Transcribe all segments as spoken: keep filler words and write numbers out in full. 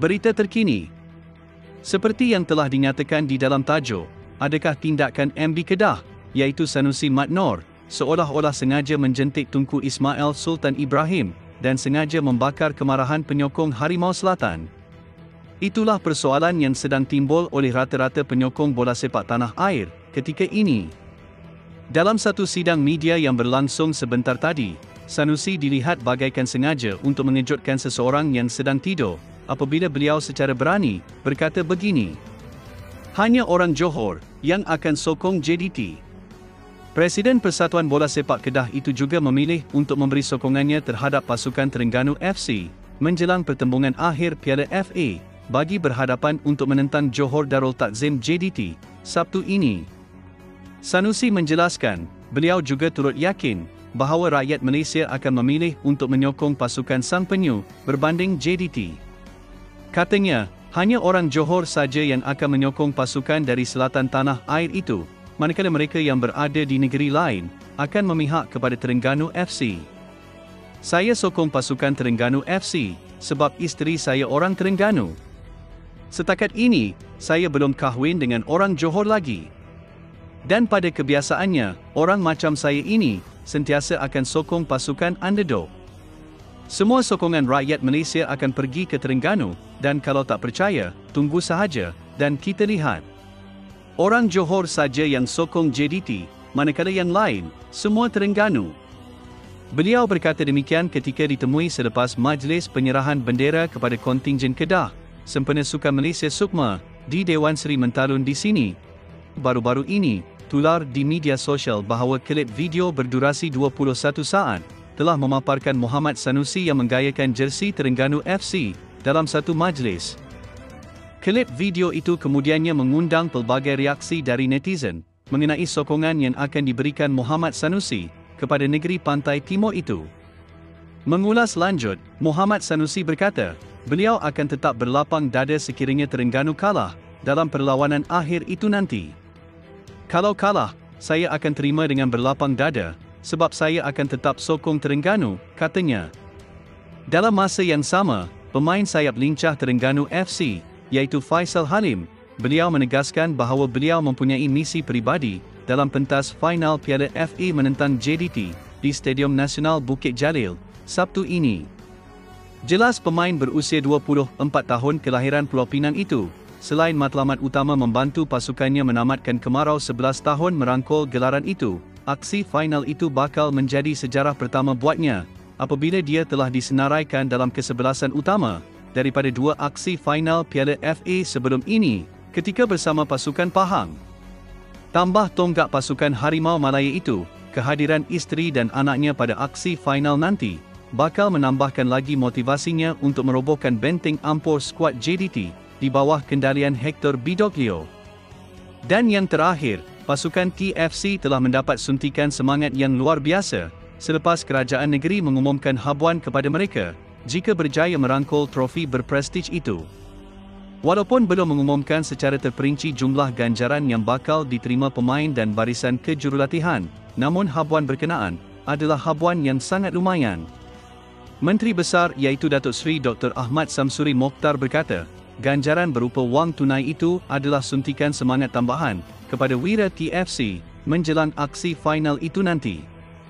Berita terkini. Seperti yang telah dinyatakan di dalam tajuk, adakah tindakan M B Kedah, iaitu Sanusi Mat Nor, seolah-olah sengaja menjentik Tunku Ismail Sultan Ibrahim dan sengaja membakar kemarahan penyokong Harimau Selatan? Itulah persoalan yang sedang timbul oleh rata-rata penyokong bola sepak tanah air ketika ini. Dalam satu sidang media yang berlangsung sebentar tadi, Sanusi dilihat bagaikan sengaja untuk mengejutkan seseorang yang sedang tidur, apabila beliau secara berani berkata begini, "Hanya orang Johor yang akan sokong J D T." Presiden Persatuan Bola Sepak Kedah itu juga memilih untuk memberi sokongannya terhadap pasukan Terengganu F C menjelang pertembungan akhir Piala F A bagi berhadapan untuk menentang Johor Darul Takzim J D T Sabtu ini. Sanusi menjelaskan, beliau juga turut yakin bahawa rakyat Malaysia akan memilih untuk menyokong pasukan Sang Penyu berbanding J D T. Katanya, hanya orang Johor saja yang akan menyokong pasukan dari selatan tanah air itu, manakala mereka yang berada di negeri lain akan memihak kepada Terengganu F C. Saya sokong pasukan Terengganu F C sebab isteri saya orang Terengganu. Setakat ini, saya belum kahwin dengan orang Johor lagi. Dan pada kebiasaannya, orang macam saya ini sentiasa akan sokong pasukan underdog. Semua sokongan rakyat Malaysia akan pergi ke Terengganu, dan kalau tak percaya, tunggu sahaja, dan kita lihat. Orang Johor saja yang sokong J D T, manakala yang lain, semua Terengganu. Beliau berkata demikian ketika ditemui selepas majlis penyerahan bendera kepada kontingen Kedah, Sempena Sukan Malaysia Sukma, di Dewan Seri Mentalun di sini. Baru-baru ini, tular di media sosial bahawa klip video berdurasi dua puluh satu saat, telah memaparkan Muhammad Sanusi yang menggayakan jersey Terengganu F C dalam satu majlis. Klip video itu kemudiannya mengundang pelbagai reaksi dari netizen mengenai sokongan yang akan diberikan Muhammad Sanusi kepada negeri pantai timur itu. Mengulas lanjut, Muhammad Sanusi berkata, beliau akan tetap berlapang dada sekiranya Terengganu kalah dalam perlawanan akhir itu nanti. Kalau kalah, saya akan terima dengan berlapang dada, sebab saya akan tetap sokong Terengganu, katanya. Dalam masa yang sama, pemain sayap lincah Terengganu F C, iaitu Faisal Halim, beliau menegaskan bahawa beliau mempunyai misi peribadi dalam pentas final Piala F A menentang J D T di Stadium Nasional Bukit Jalil, Sabtu ini. Jelas pemain berusia dua puluh empat tahun kelahiran Pulau Pinang itu, selain matlamat utama membantu pasukannya menamatkan kemarau sebelas tahun merangkul gelaran itu, aksi final itu bakal menjadi sejarah pertama buatnya, apabila dia telah disenaraikan dalam kesebelasan utama, daripada dua aksi final Piala F A sebelum ini, ketika bersama pasukan Pahang. Tambah tonggak pasukan Harimau Malaya itu, kehadiran isteri dan anaknya pada aksi final nanti, bakal menambahkan lagi motivasinya untuk merobohkan benteng ampur skuad J D T, di bawah kendalian Hector Bidoglio. Dan yang terakhir, pasukan T F C telah mendapat suntikan semangat yang luar biasa, selepas kerajaan negeri mengumumkan habuan kepada mereka, jika berjaya merangkul trofi berprestij itu. Walaupun belum mengumumkan secara terperinci jumlah ganjaran yang bakal diterima pemain dan barisan kejurulatihan, namun habuan berkenaan adalah habuan yang sangat lumayan. Menteri Besar iaitu Datuk Seri Doktor Ahmad Samsuri Mokhtar berkata, ganjaran berupa wang tunai itu adalah suntikan semangat tambahan kepada Wira T F C menjelang aksi final itu nanti.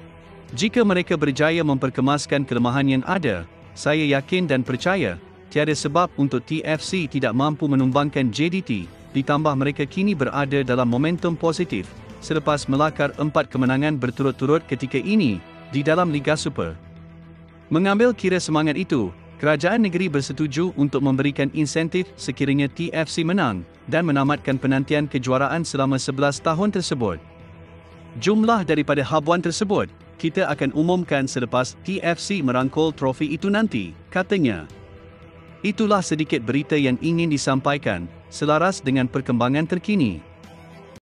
Jika mereka berjaya memperkemaskan kelemahan yang ada, saya yakin dan percaya, tiada sebab untuk T F C tidak mampu menumbangkan J D T, ditambah mereka kini berada dalam momentum positif, selepas melakar empat kemenangan berturut-turut ketika ini, di dalam Liga Super. Mengambil kira semangat itu, kerajaan negeri bersetuju untuk memberikan insentif sekiranya T F C menang, dan menamatkan penantian kejuaraan selama sebelas tahun tersebut. Jumlah daripada habuan tersebut, kita akan umumkan selepas T F C merangkul trofi itu nanti, katanya. Itulah sedikit berita yang ingin disampaikan, selaras dengan perkembangan terkini.